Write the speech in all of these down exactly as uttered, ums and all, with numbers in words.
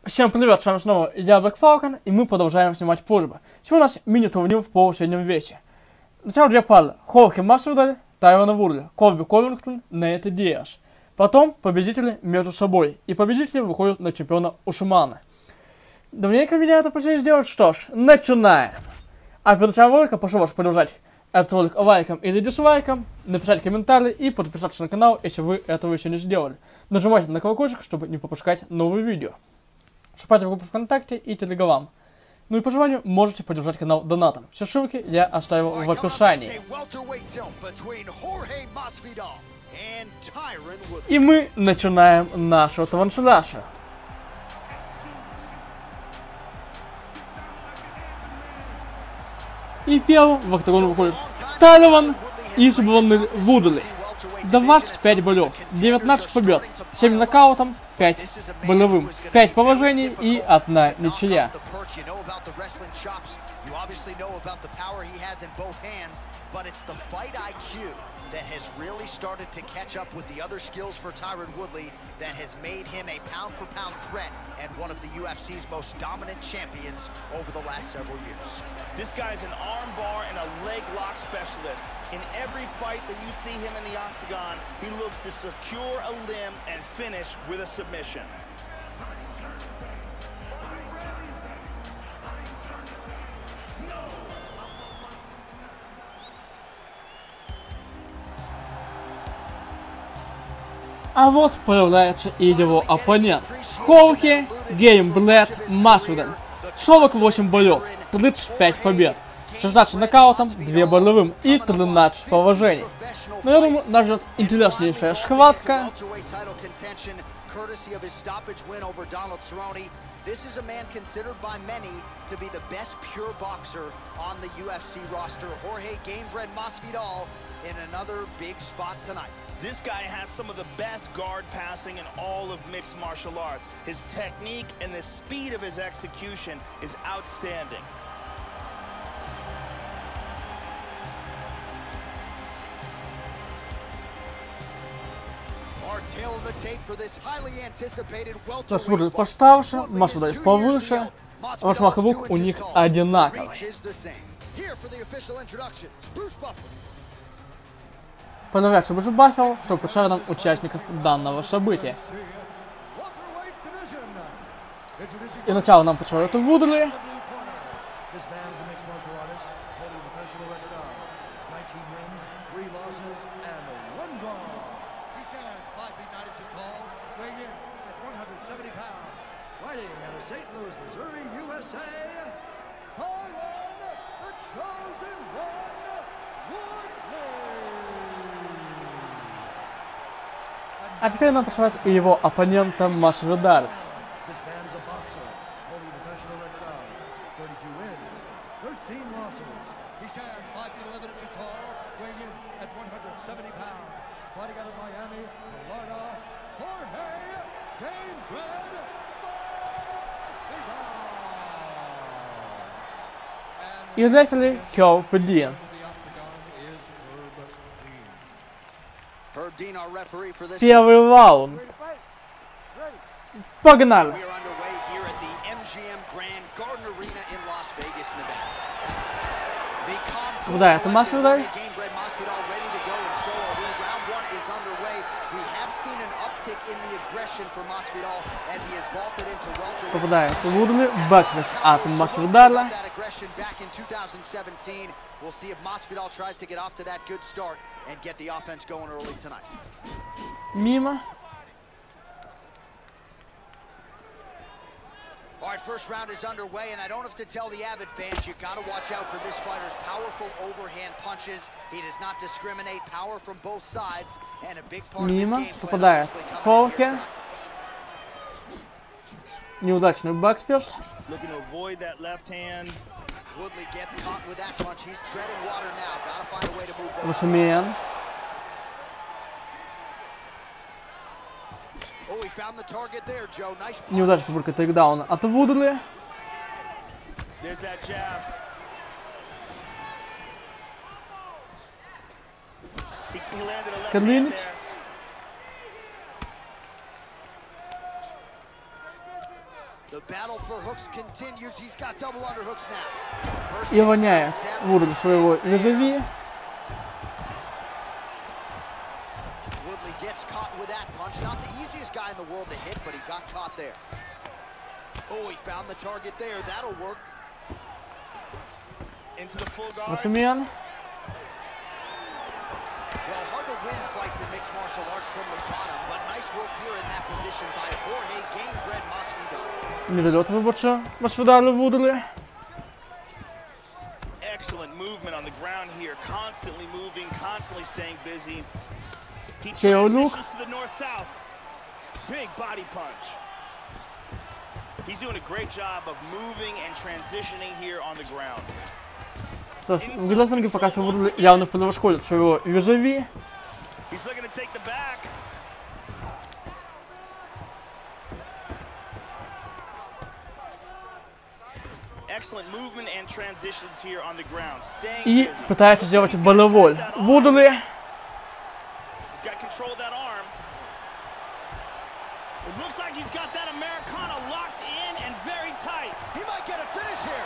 Всем привет, с вами снова я, Black Falcon, и мы продолжаем снимать просьбы. Сегодня у нас мини-турнир в полусреднем весе. Сначала две пары: Хорхе Масвидаль, Тайрон Вудли, Колби Ковингтон, Нейт Диас. Потом победители между собой, и победители выходят на чемпиона Ушимана. Давненько меня это просили сделать, что ж, начинаем. А перед началом ролика прошу вас поддержать этот ролик лайком или дизлайком, написать комментарий и подписаться на канал, если вы этого еще не сделали. Нажимайте на колокольчик, чтобы не пропускать новые видео. Вступайте в группу ВКонтакте и Телеграм. Ну и по желанию можете поддержать канал донатом. Все ссылки я оставил в описании. И мы начинаем нашу трансляцию. И первым в октагон выходит Тайрон из Вудли. двадцать пять боев, девятнадцать побед, семь нокаутом, пять болевым, пять положений и одна ничья. That has really started to catch up with the other skills for Tyron Woodley that has made him a pound-for-pound threat and one of the U F C's most dominant champions over the last several years. This guy's an arm bar and a leg lock specialist. In every fight that you see him in the octagon, he looks to secure a limb and finish with a submission. А вот появляется и его оппонент. Хорхе Геймблэд Масвидаль. сорок восемь боев, тридцать пять побед, шестнадцать нокаутом, два болевым и тринадцать положений. Но я думаю, нас ждет интереснейшая схватка. This is a man considered by many to be the best pure boxer on the U F C roster. Jorge Gamebred Masvidal in another big spot tonight. This guy has some of the best guard passing in all of mixed martial arts. His technique and the speed of his execution is outstanding. Наш выглядит постарше, Масвидаль повыше, размах рук у них одинаковый. Поздравляется Бэш Баффел, что представляет нам участников данного события. И сначала нам представляют Вудли. А теперь нам посмотреть и его оппонента Масвидаль. И рефери Herb Dean. Первый раунд. Погнали! Да, это Масвидаль. Попадает Вудли, бэквист от Масвидаля. Мимо. All right, first round is underway, and I don't have to tell the avid fans, you got to watch out for this fighter's powerful overhand punches. He does not discriminate, power from both sides, and a big part of his game plan is Хорхе. Неудачный бэкфист. Looking to avoid that left hand. Woodley gets caught with that punch. He's treading water now. Got to find a way to move those. Ушимен. Oh, he found the target there, Joe. Nice. Неудачная попытка тейкдауна от Вудли. There's that jab. Карлинич. И воняет Вудль своего визави. Машимен. Well, hard to win fights in mixed martial arts from the bottom, but nice work here in that position by Jorge Gamebred Masvidal. Недолет вибача Масвидалу Вудлі. Excellent movement on the ground here, constantly moving, constantly staying busy. He transitions to the north-south. Big body punch. He's doing a great job of moving and transitioning here on the ground. То есть в гидлотинге пока что Вудлі явно превосходит своего визави. He's looking to take the back. Excellent movement and transitions here on the ground. Staying И busy. пытается сделать болевой Вудлі. He's got control of that arm. It looks like he's got that Americana locked in and very tight. He might get a finish here.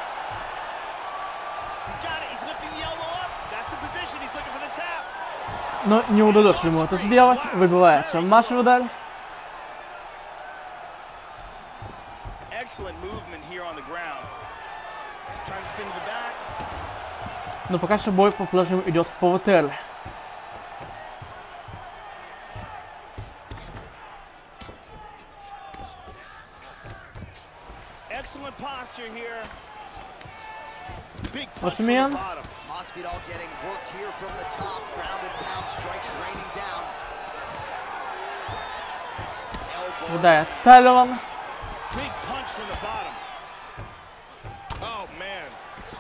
He's got it. He's lifting the elbow up. That's the position. He's looking for the tap. Но не удается ему это сделать. Выбивается Масвидаль. Excellent movement here on the ground. Trying to spin to the back. Но пока что бой по-прежнему идет в повотере. Excellent posture here. Big punch What's the from the man? bottom. Masvidal getting worked here from the top. Ground and pound strikes raining down. Elbow. Выдает Тайлеван. Big punch from the bottom. Oh man.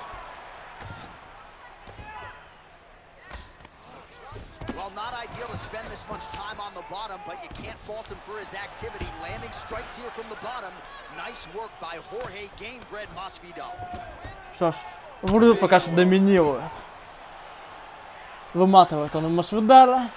Well, not ideal to spend this much time on the bottom, but you can't fault him for his activity. Landing strikes here from the bottom. Nice work by Jorge Gamebred Masvidal. Что ж, Вудлі пока что доминирует. Выматывает он Масвидаля.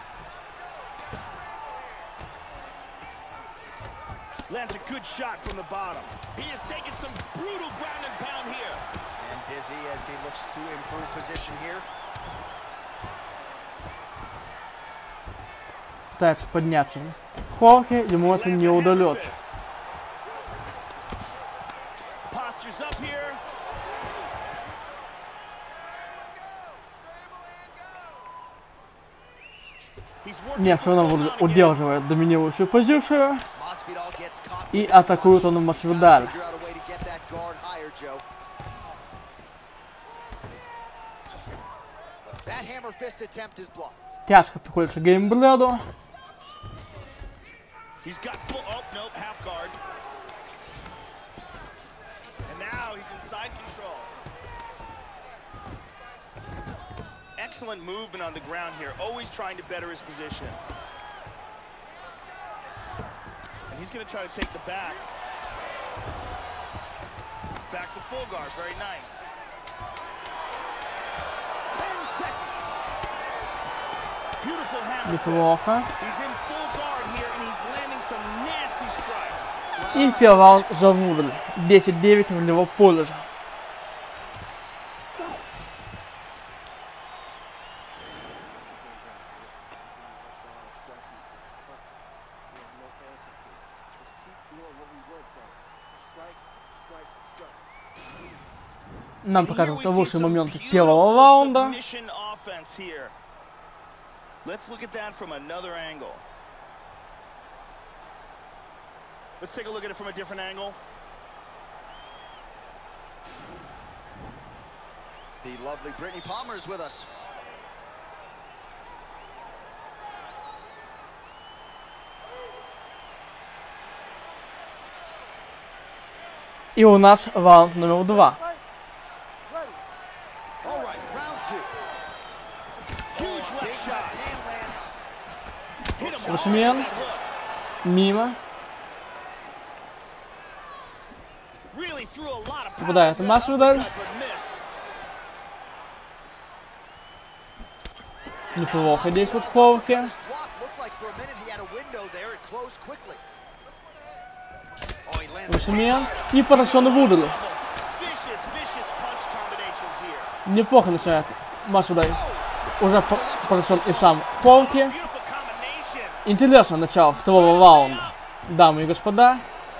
Lands a good shot from the bottom. He has taken some brutal ground and pound here. And busy as he looks to improve position here. Пытается подняться. Хорхе, ему это не удается. Postures up here. He's working Нет, все равно Вудлі удерживает доминирующую позицию. Masvidal gets caught И with the атакует punch. он Масвидаля. Figure out a way to get that guard higher, Joe. That hammer fist attempt is blocked. Тяжко приходится Геймбреду. He's got full, oh, nope, half guard. And now he's inside control. Excellent movement on the ground here, always trying to better his position. And he's gonna try to take the back. Back to full guard, very nice. Ten seconds. Beautiful hammer Неплохо. fist. He's in full guard here and he's landing some nasty strikes. И первый раунд за Вудлі. десять девять в него пользу. Нам покажут лучшие моменты первого раунда. Let's look at that from another angle. Let's take a look at it from a different angle. The lovely Brittany Palmer is with us. И у нас раунд номер два. All right, round two. Huge left shot. Hand lands. Машимен. Мимо. Really threw a lot of Попадает Масвидаль. but missed. Неплохо действует Хорхе. Block looked like for a minute he had a window there. It closed quickly. Oh, he landed Вышемен и пораженный Вудли. Неплохо начинает Масудаль. Уже поражен и сам Фолки. Интересное начало второго раунда, дамы и господа.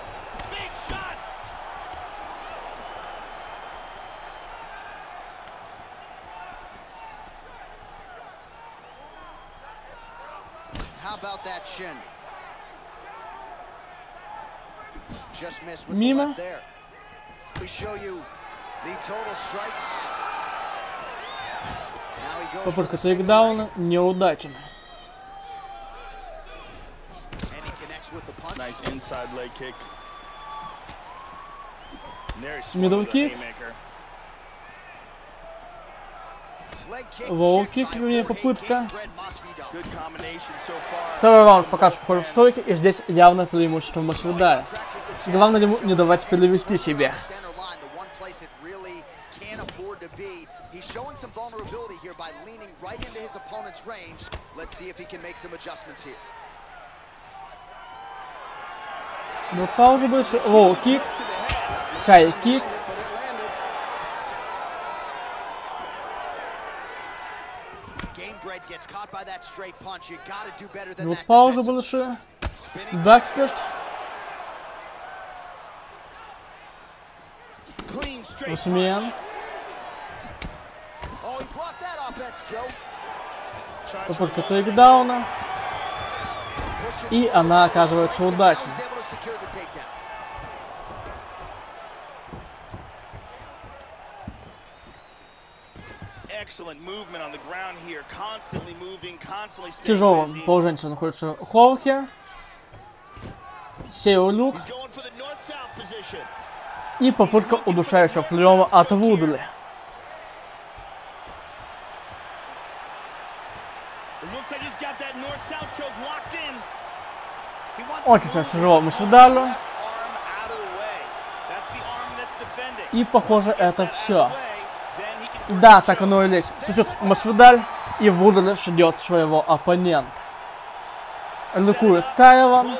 Мимо. Попытка тейкдауна неудачная. Мидл-кик. Лоу-кик, вернее, попытка. Второй раунд пока что входит в стойке, и здесь явно преимущество Масвидаля. Главное ему не давать перевести себя. Но пауза больше. Лоу-кик. Хай-кик. Ну, пауза больше. Бэкфист. Усмен. Попытка тейкдауна. И она оказывается удачной. В тяжелом положении находится Холки. Сею люк. И попытка удушающего приема от Вудли. Очень сейчас тяжело Масвидалю. И похоже это все. Да, так оно и есть. Стучит Масвидаль, и Вудли ждет своего оппонента. Ликует Тайван.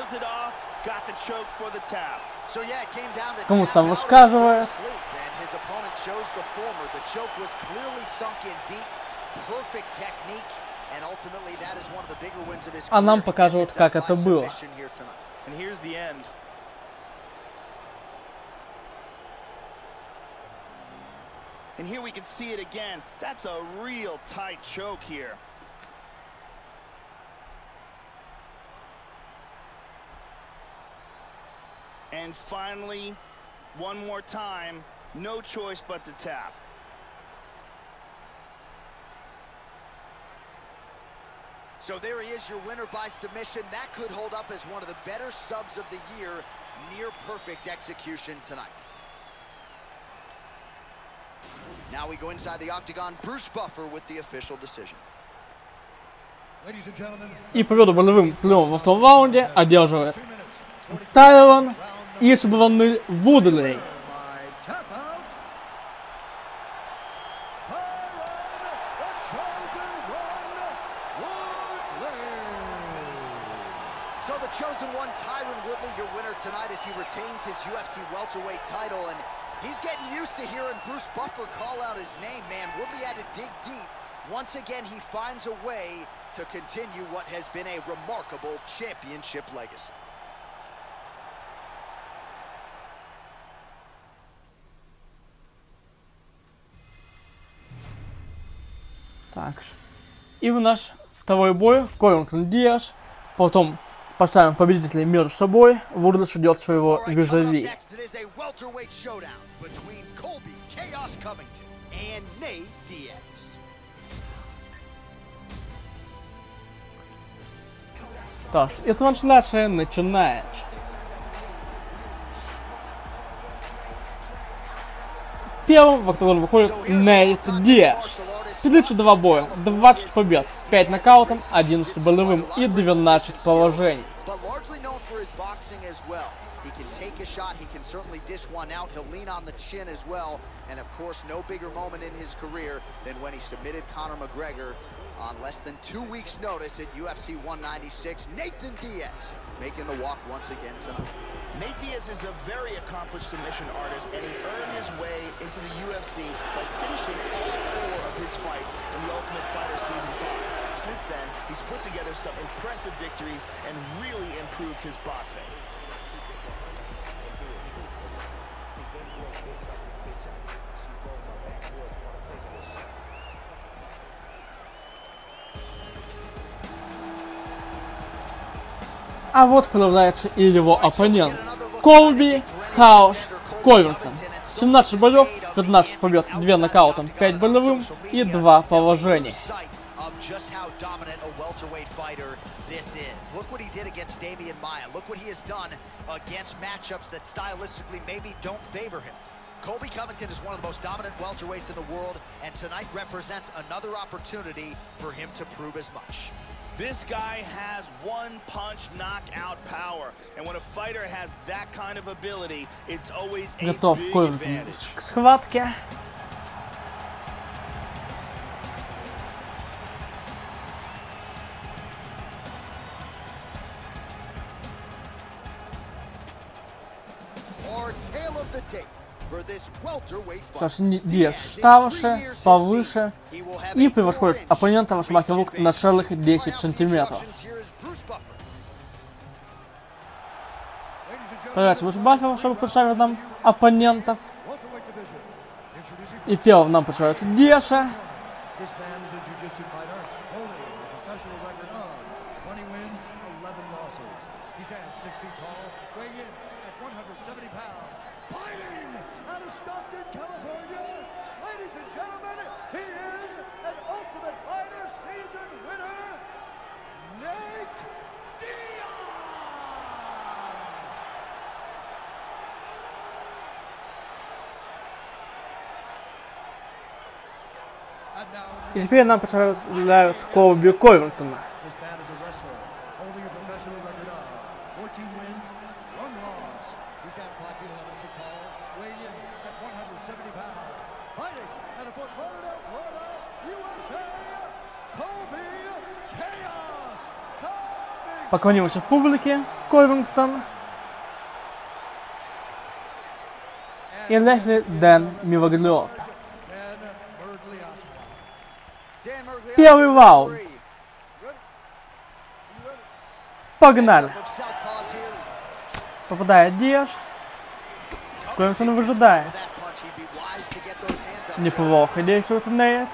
Кому-то там высказывает. А нам показывают, как это было. And here we can see it again. That's a real tight choke here. And finally, one more time, no choice but to tap. So there he is, your winner by submission. That could hold up as one of the better subs of the year. Near perfect execution tonight. Now we go inside the octagon. Bruce Buffer with the official decision. И победу болевым приемом во втором раунде одерживает Тайван и избранный Вудли. So the chosen one, Tyron Woodley, your winner tonight as he retains his U F C welterweight title, and he's getting used to hearing Bruce Buffer call out his name, man. Woodley had to dig deep. Once again, he finds a way to continue what has been a remarkable championship legacy. Так. И в наш второй бой Ковингтон Диас. Потом поставим победителей между собой. Вудли ждет своего визави. Так, и трансляция начинается. Первым в октагон выходит Нейт Диас. тридцать два боя, двадцать побед, пять нокаутом, одиннадцать болевым и двенадцать положений. He can take a shot, he can certainly dish one out, he'll lean on the chin as well, and of course no bigger moment in his career than when he submitted Conor McGregor On less than two weeks' notice at U F C one ninety-six, Nathan Diaz making the walk once again tonight. Nate Diaz is a very accomplished submission artist, and he earned his way into the U F C by finishing all four of his fights in the Ultimate Fighter Season five. Since then, he's put together some impressive victories and really improved his boxing. А вот появляется и его оппонент. Колби Хаус Ковингтон. семнадцать боев, пятнадцать побед, два нокаутом, пять болевым и два положения. Colby Covington is one of the most dominant welterweights in the world, and tonight represents another opportunity for him to prove as much. This guy has one-punch knockout power, and when a fighter has that kind of ability, it's always a Готов big Ковингтон advantage. к схватке. Сашни Диаз старше, повыше и превосходит оппонента в размахе рук на целых десять сантиметров. Появляется Баффер, чтобы представить нам оппонентов. И первым нам представляют Диаса. И теперь нам представляют Колби Ковингтона. Поклонился публике Ковингтон. И Лесли Дэн Миваглиотто. Первый раунд. Погнали. Попадает Диаз. Ковингтон выжидает. Неплохо действует Нейт.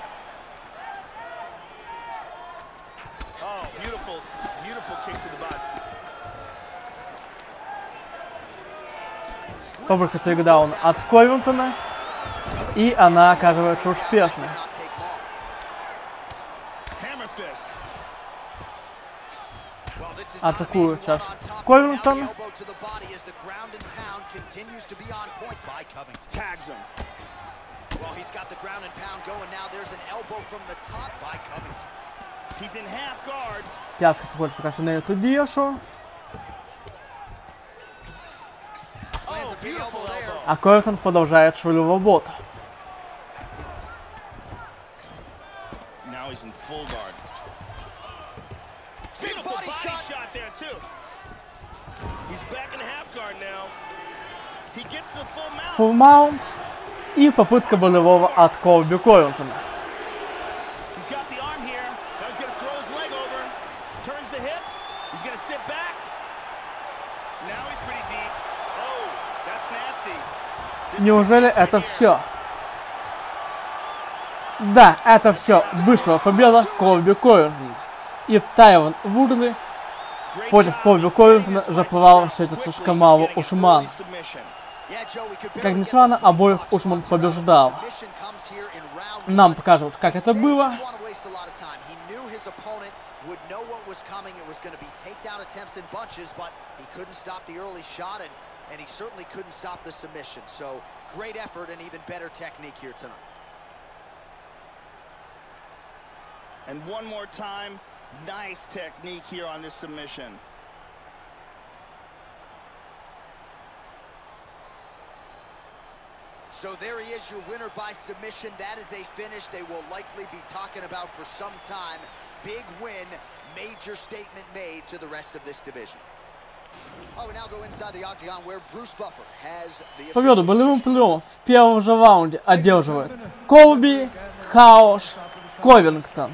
Попытка тейкдауна от Ковингтона. И она оказывается успешной. Атакует сейчас Ковингтон. Тяжко подходит пока что на эту Диасу. А Ковингтон продолжает свою работу. Фулл маунт и попытка болевого от Колби Ковингтона. Неужели это все? Да, это все. Быстрая победа Колби Ковингтона. И Тайван Вудли против Колби Ковингтона за провал встретится с Камалу Усман. Как ни странно, обоих Усман побеждал. Нам показывают, как это было. And one more time, nice technique here on this submission. So there he is, your winner by submission. That is a finish they will likely be talking about for some time. Big win, major statement made to the rest of this division. Oh, we now go inside the octagon where Bruce Buffer has the Победу болевым пулем в первом же раунде одерживает Колби Хаош Ковингтон.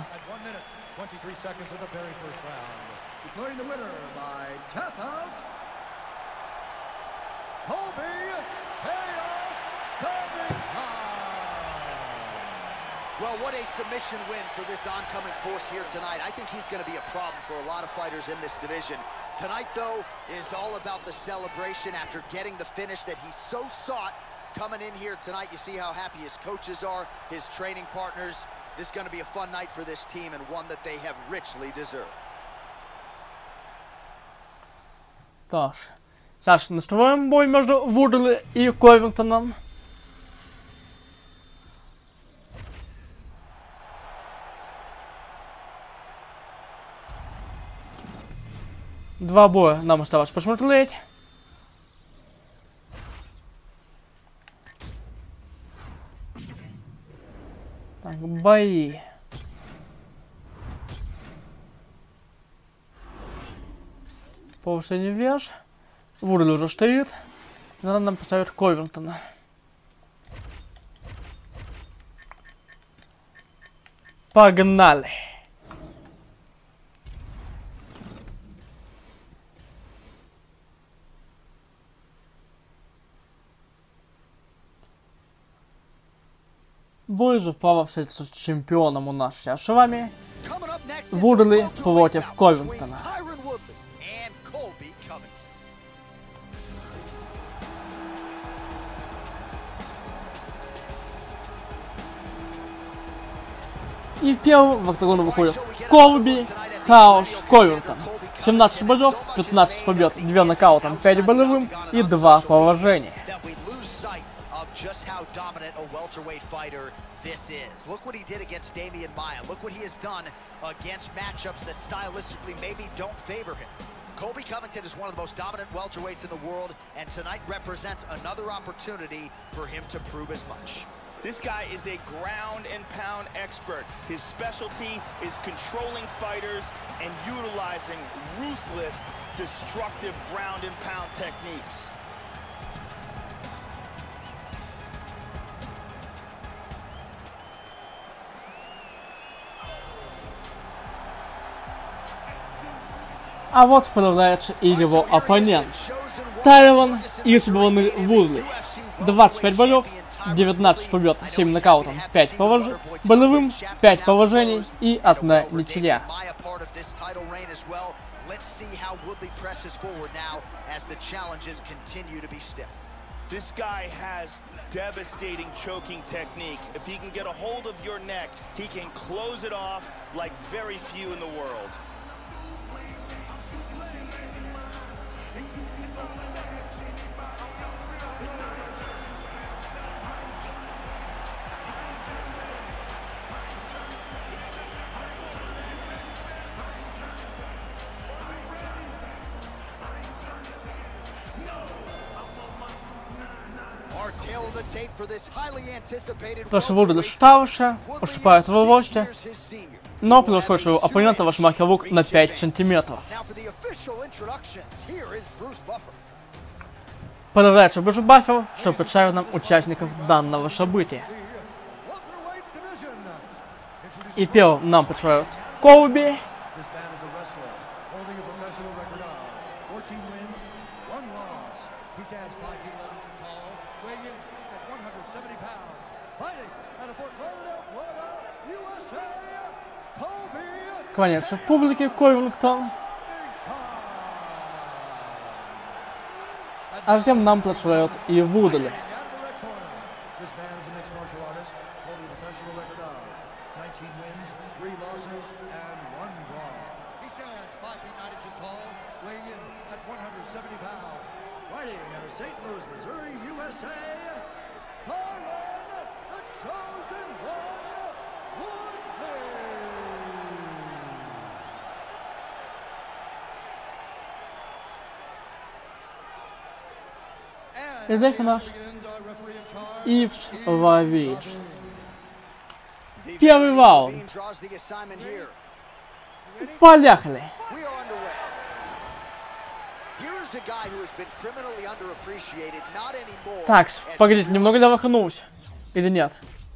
Well, what a submission win for this oncoming force here tonight. I think he's going to be a problem for a lot of fighters in this division. Tonight, though, is all about the celebration after getting the finish that he so sought. Coming in here tonight, you see how happy his coaches are, his training partners. This is going to be a fun night for this team and one that they have richly deserved. Тож, Саш, настроим бой между Вудли и Ковингтоном. Два боя нам осталось посмотреть. Так, бои. Повышение вес. Вудли уже стоит. Надо нам поставить Ковингтона. Погнали. Бой же плавался с чемпионом у нас сейчас с вами. Вудли против Ковингтона. И первым в октагон выходит Колби Хаош Ковингтон. семнадцать боев, пятнадцать побед, два нокаутом, пять болевым и два поражения. Just how dominant a welterweight fighter this is. Look what he did against Damian Maia. Look what he has done against matchups that stylistically maybe don't favor him. Colby Covington is one of the most dominant welterweights in the world, and tonight represents another opportunity for him to prove as much. This guy is a ground and pound expert. His specialty is controlling fighters and utilizing ruthless, destructive ground and pound techniques. А вот появляется и его оппонент. Тайван из сборной Вудли. двадцать пять боев, девятнадцать побед, семь нокаутов, пять положений, болевым, пять положений и одна ничья. This guy has devastating choking technique. If he can get a hold of your neck, he can close it off like very few in the world. Тож Вудли ставши, уступает в росте, но превосходит своего оппонента в размахе рук на пять сантиметров. Появляется Брюс Баффер, что представит нам участников данного события. И первым нам представляют Колби. Кланяется публике Ковингтон. А затем нам представляют и Вудли. И здесь у нас Ивш Вавиш. Первый раунд. Поехали. Так, погодите, немного я выхнулся. Или нет?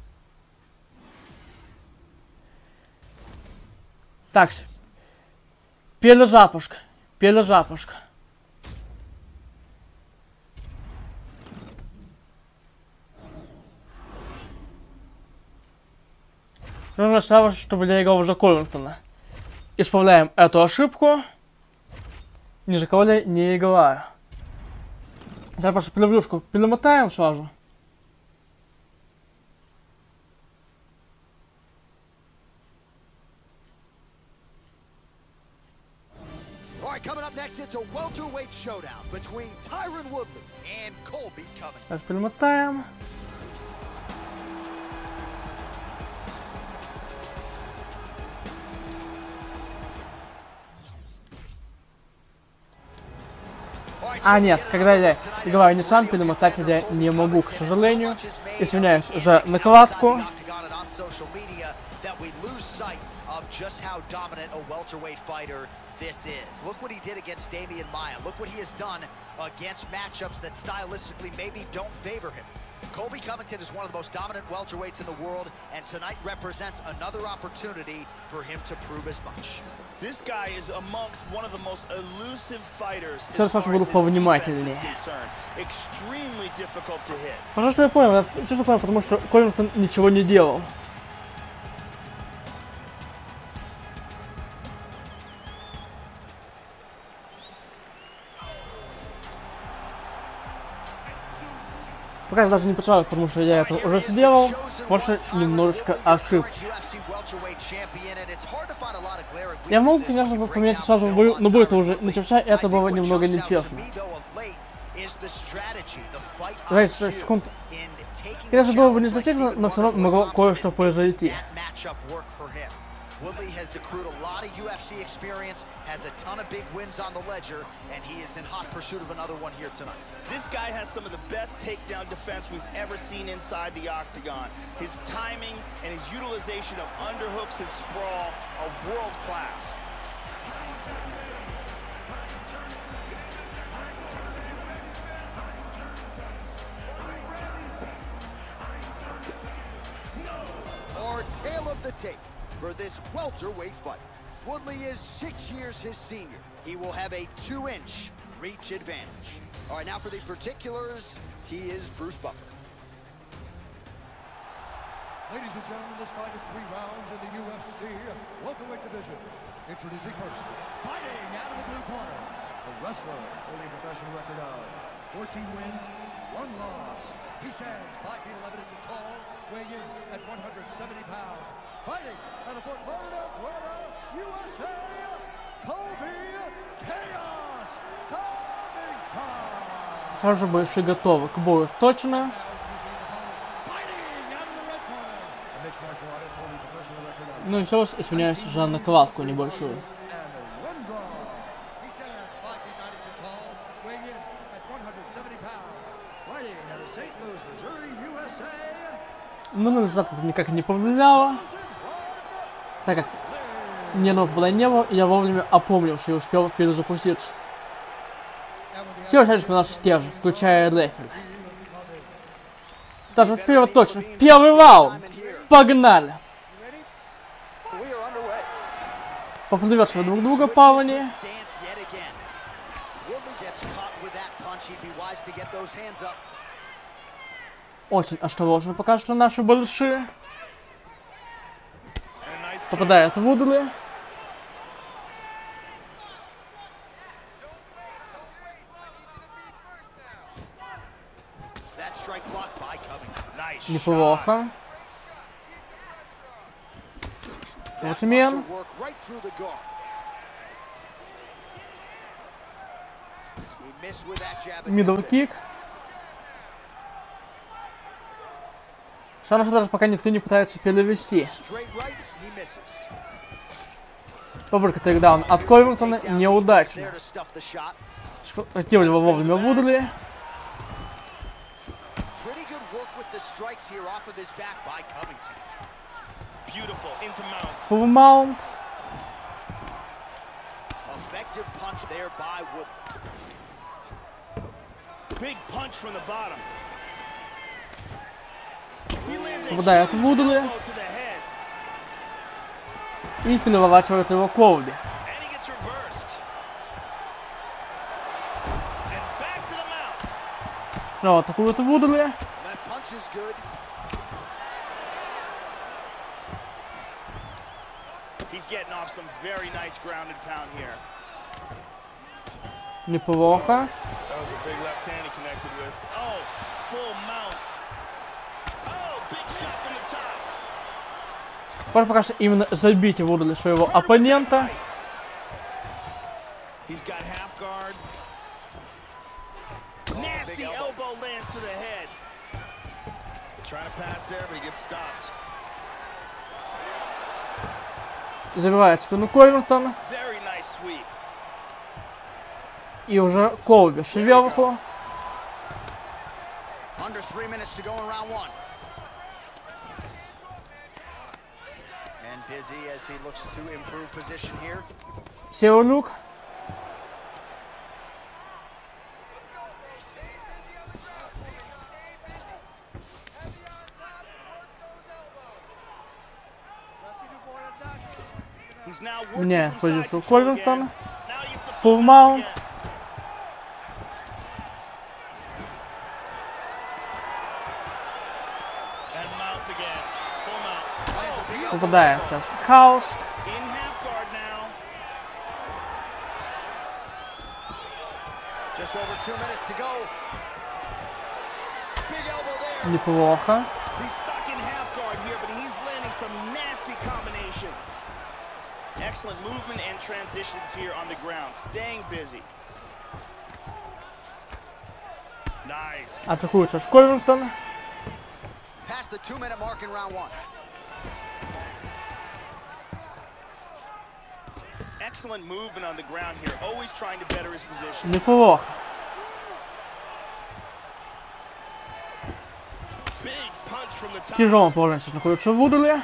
Так, перезапуск. Перезапуск. Нужно сразу, чтобы я играл уже Ковингтона. Исправляем эту ошибку. Ни за кого я не играю. Сейчас просто превьюшку перемотаем сразу. Сейчас перемотаем. А нет, когда я играю не сам, перемотать я не могу, к сожалению. Извиняюсь за накладку. Just how dominant a welterweight fighter this is. Look what he did against Damian Maia. Look what he has done against matchups that stylistically maybe don't favor him. Colby Covington is one of the most dominant welterweights in the world, and tonight represents another opportunity for him to prove as much. This guy is amongst one of the most elusive fighters. Сейчас Саша буду повнимательнее. Extremely difficult to hit. Пожалуйста, я понял, я честно понял, потому что Ковингтон ничего не делал. Пока я даже не почувствовал, потому что я это уже сделал, может немножечко ошибся. Я могу, конечно, поменять сразу в бою, но бой это уже начался, и это было немного нечестно. шесть секунд. Конечно, было бы не значительно, но все равно могло кое-что произойти. Woodley has accrued a lot of U F C experience, has a ton of big wins on the ledger, and he is in hot pursuit of another one here tonight. This guy has some of the best takedown defense we've ever seen inside the octagon. His timing and his utilization of underhooks and sprawl are world class. Our tale of the tape for this welterweight fight. Woodley is six years his senior. He will have a two-inch reach advantage. All right, now for the particulars, he is Bruce Buffer. Ladies and gentlemen, this fight is three rounds in the U F C welterweight division. Introducing first, fighting out of the blue corner, the wrestler holding a professional record of fourteen wins, one loss. He stands five feet eleven inches tall, weighing in at one hundred seventy pounds. Fighting out of Fort Lauderdale, Florida, U S A, Colby Chaos Covington. Сразу же больше готовы к бою точно. Ну и все, извиняюсь за накладку небольшую. Но на результат это никак не повлияло, так как ни одного попадания не было, и я вовремя опомнился и успел перезапуститься. Все участники у нас те же, включая рефери. Даже вот теперь вот точно. Первый раунд. Погнали. Поприветствовали друг друга парни. Очень осторожно пока что наши большие. Попадает в Вудли. Неплохо. Восьмен. Мидл кик. Шанс даже пока никто не пытается перевести. Попытка тейкдаун от Ковингтона неудачно. Активировал вовремя Вудли. Pretty good work with the strikes here off of his back by Covington. Beautiful into mounts. Full mount. Effective punch there by Wood. Big punch from the bottom. He lands a Попадает huge в Вудли elbow to the head. и переворачивает его Колби. And he gets reversed. And back to the mount. Снова атакует Вудли. Left punch is good. He's getting off some very nice ground and pound here. Неплохо. That was a big left hand he connected with. Oh, full mount. Oh, big shot from the top. Теперь пока что именно забить Вудли своего оппонента. He's got half guard. Nasty elbow lands to the head. Trying to pass there, but he gets stopped. Забивает спину Ковингтон. Very nice sweep. И уже Колби сверху. Under three minutes to go in round one. And busy as he looks to improve position here. Северлюк. He's now working Не, from side позицию control Ковингтон. again. Now he gets the Full full mount. again. And mounts again. Full mount. Oh, Попадает сейчас Хаус. in half guard now. Just over two minutes to go. Big elbow there. Неплохо. He's stuck in half guard here, but he's landing some nasty combinations. Excellent movement and transitions here on the ground. Staying busy. Nice. Атакует сейчас Ковингтон. Past the two minute mark in round one. Excellent movement on the ground here. Always trying to better his position. Неплохо. Big punch from the top. В тяжелом положении сейчас находится Вудли.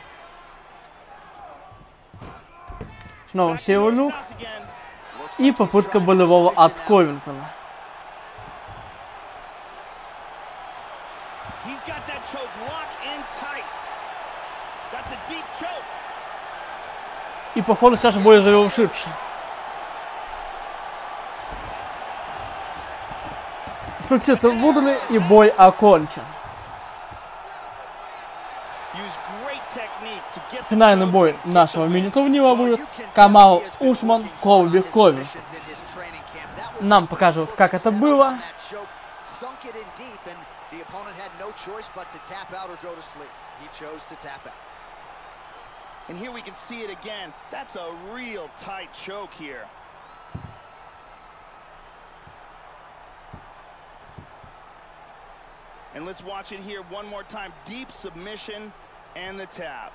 Снова Back to Северлюк. north-south again. Looks И like he's попытка trying for болевого submission от now. Ковингтона. He's got that choke locked in tight. That's a deep choke. И походу сейчас бой завершится. Стучит Вудли и бой окончен. Use great technique to get the Финальный choke бой and get нашего the win. мини-турнира будет Камал Усман, Колби Ковингтон. Нам покажут, как это было. And here we can see it again. That's a real tight choke here. And let's watch it here one more time. Deep submission and the tap.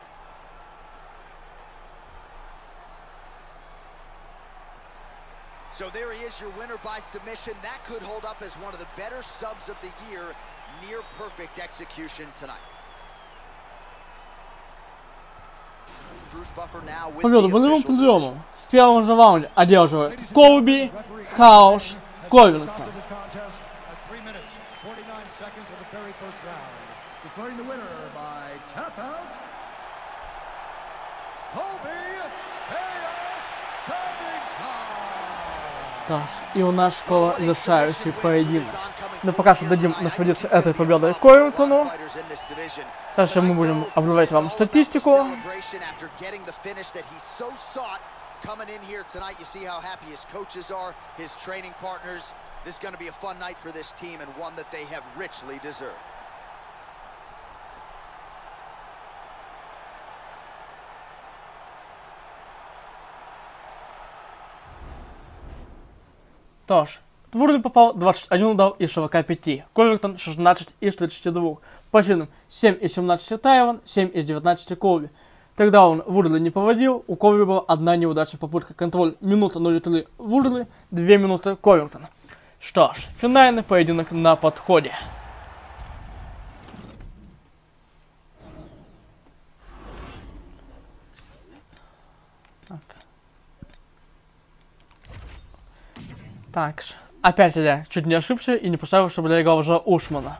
So there he is, your winner by submission. That could hold up as one of the better subs of the year. Near perfect execution tonight. Bruce Buffer now with Победу the болевым official приемом decision. в первом же раунде одерживает Колби, Хаус, Ковингтон. After this contest, at three minutes, forty-nine seconds of the very first round, declaring the winner by tap out, Colby Chaos Covington. Да, и у нас скоро завершающий поединок. Но пока что дадим насладиться этой победой Ковингтону. Дальше мы будем обновлять вам статистику. Coming in here tonight, you see how happy his coaches are, his training partners. This is going to be a fun night for this team and one that they have richly deserved. Тож, Вудли попал двадцать один удар из сорока пяти, Ковингтон шестнадцать из тридцати двух. По сильным семь из семнадцати Тайван, семь из девятнадцати Колби. Тогда он Вудли не поводил, у Колби была одна неудачная попытка. Контроль минута ноль три Вудли, две минуты Ковингтона. Что ж, финальный поединок на подходе. Так, опять я чуть не ошибся и не поставил, чтобы я играл уже Ушмана.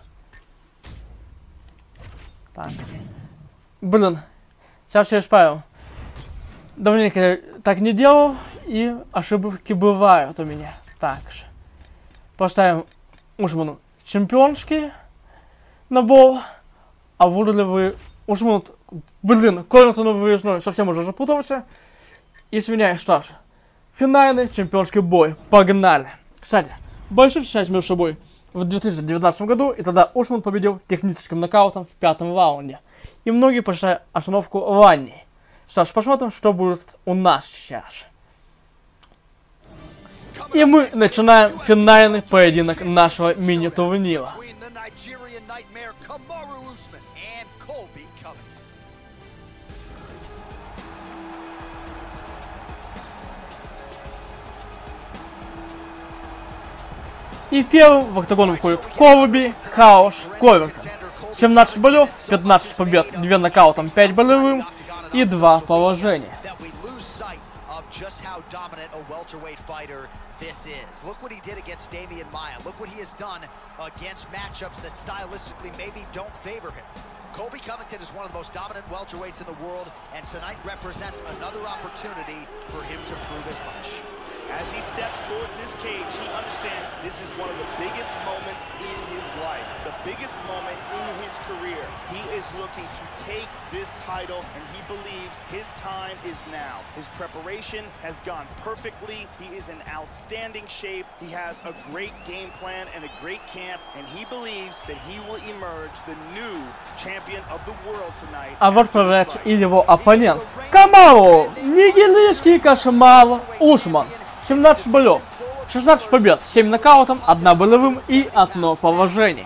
Так. Блин, сейчас все исправил. Давненько я так не делал, и ошибки бывают у меня. Так же. Поставим Ушману чемпионский набор, а выбрали вы Ушману, блин, Ковингтону выездной, совсем уже запутался. И сменяю, что ж, финальный чемпионский бой. Погнали! Кстати, большой встречались между собой в две тысячи девятнадцатом году, и тогда Ушман победил техническим нокаутом в пятом раунде. И многие посчитали остановку ранней. Что ж, посмотрим, что будет у нас сейчас. И мы начинаем финальный поединок нашего мини-турнира. И первым в октагон выходит Колби Хаош Ковингтон. семнадцать боев, пятнадцать побед, два нокаутом, пять болевым и два положения. Just how dominant a welterweight fighter this is. Look what he did against Damian Maia. Look what he has done against matchups that stylistically maybe don't favor him. Colby Covington is one of the most dominant welterweights in the world, and tonight represents another opportunity for him to prove as much. As he steps towards his cage, he understands this is one of the biggest moments in his life, the biggest moment in his career. He is looking to take this title, and he believes his time is now. His preparation has gone perfectly. He is in outstanding shape. He has a great game plan and a great camp, and he believes that he will emerge the new champion of the world tonight. А вот появляется и его оппонент. Камау! Нигилийский кошмар Ушман. семнадцать боев, шестнадцать побед, семь нокаутом, одна болевым и одно положение.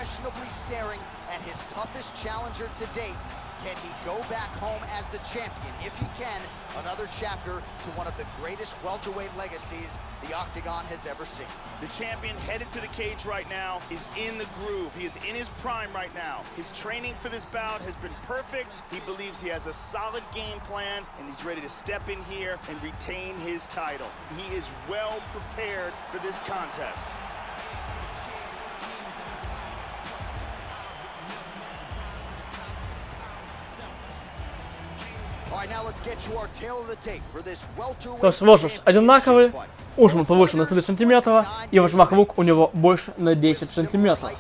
Another chapter to one of the greatest welterweight legacies the Octagon has ever seen. The champion headed to the cage right now is in the groove. He is in his prime right now. His training for this bout has been perfect. He believes he has a solid game plan, and he's ready to step in here and retain his title. He is well prepared for this contest. То есть возраст одинаковый, Ушман повыше на три сантиметра, и размах рук у него больше на десять сантиметров.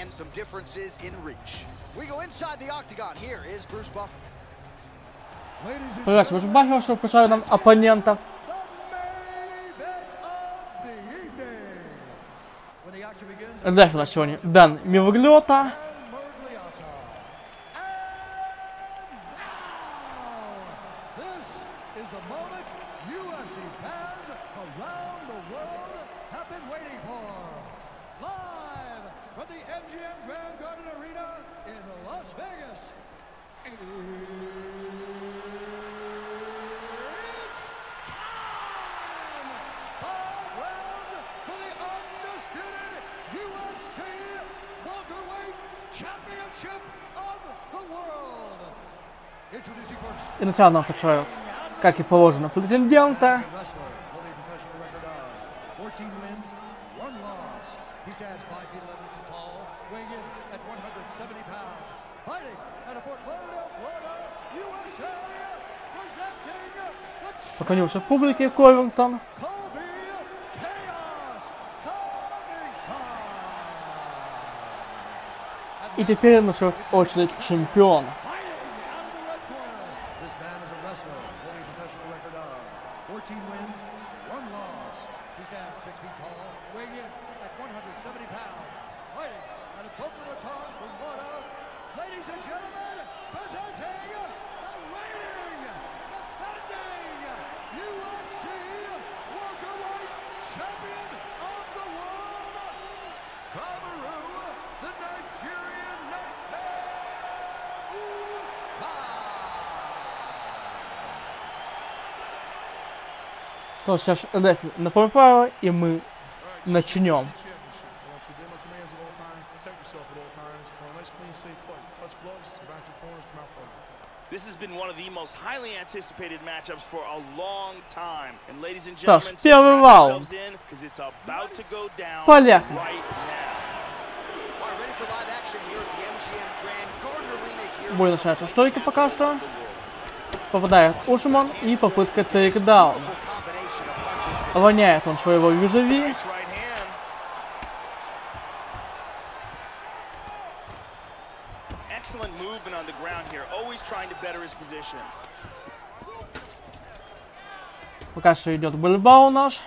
Проверяйте ваш бахер, чтобы писали нам оппонентов. Дальше у нас сегодня Дан Мивоглёта. И начало нам подшивают, как и положено, претендента. Поклонился публике Ковингтон. И теперь настает очередь чемпиона. То сейчас рефери напомню правила, и мы начнем. Что ж, первый раунд. Поехали. Бой начинается стойка пока что. Попадает Ушман и попытка тейкдаун. Роняет он своего визави. Пока что идет бульбау наш.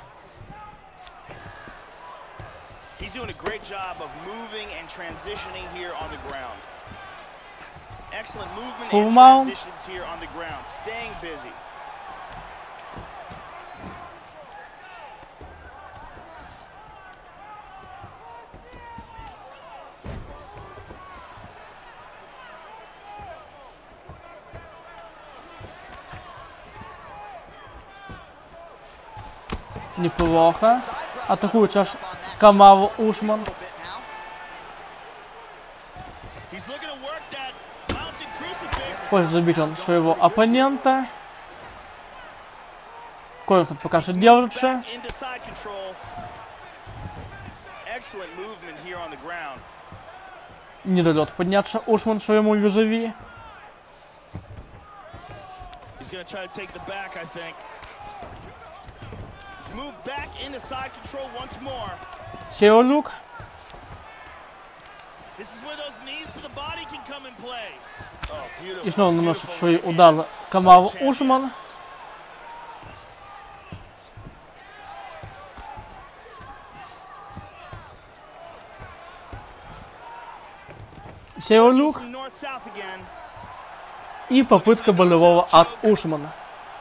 He's doing a great job of moving and transitioning here on the ground. Excellent movement and transitions here on the ground, staying busy. Неплохо. Атакует сейчас Камаву Ушман. Хочет забить он своего оппонента. Ковингтон пока что держится. Не дает подняться Ушман своему визави. Сеолюк. И снова наносит свои удары Камаву Ушман. Сеолюк. И попытка болевого от Ушмана.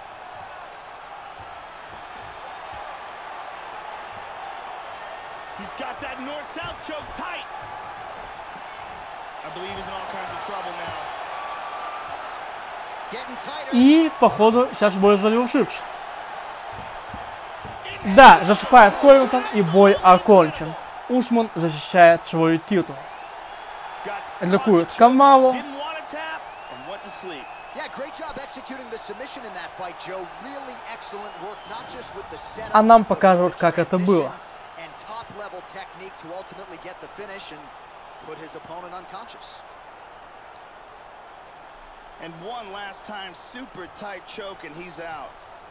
И, походу, сейчас бой завершится. Да, засыпает Ковингтон, и бой окончен. Ушман защищает свой титул. Атакует Камаву. А нам покажут, как это было. And one last time, super tight choke, and he's out.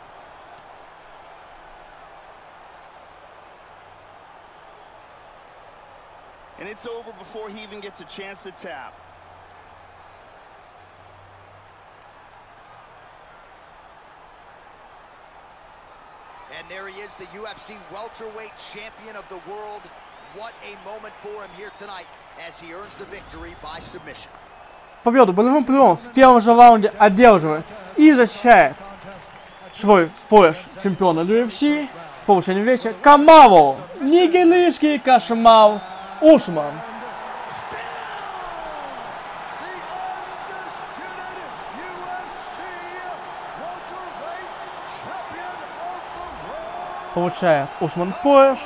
And it's over before he even gets a chance to tap. And there he is, the U F C welterweight champion of the world. What a moment for him here tonight as he earns the victory by submission. Победу болевым приемом в первом же раунде одерживает и защищает свой пояс чемпиона ю эф си в повышении весе Камаву. Нигерийский Кашмал Ушман. Получает Ушман пояс.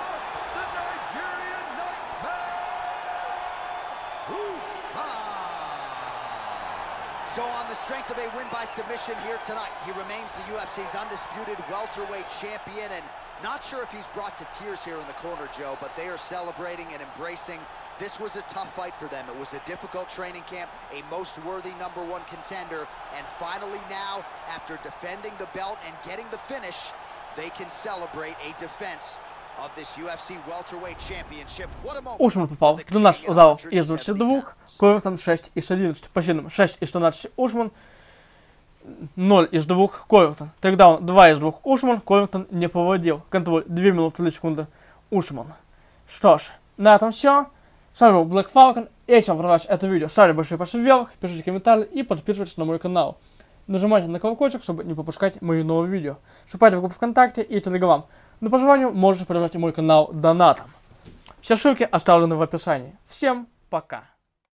So on the strength of a win by submission here tonight, he remains the U F C's undisputed welterweight champion, and not sure if he's brought to tears here in the corner, Joe, but they are celebrating and embracing. This was a tough fight for them. It was a difficult training camp, a most worthy number one contender, and finally now, after defending the belt and getting the finish, they can celebrate a defense of this U F C welterweight championship. What a moment. Ушман попал двенадцать ударов из двадцати двух, Ковингтон шесть из одиннадцати. По сильным шесть из тринадцати Ушман, ноль из двух Ковингтон. Тогда он два из двух Ушман, Ковингтон не поводил. Контроль две минуты три секунды Ушман. Что ж, на этом все. С вами был Black Falcon. Если вам понравилось это видео, ставьте большой палец вверх, пишите комментарии и подписывайтесь на мой канал. Нажимайте на колокольчик, чтобы не пропускать мои новые видео. Вступайте в группу ВКонтакте и Телеграм. Но по желанию можете поддержать мой канал донатом. Все ссылки оставлены в описании. Всем пока!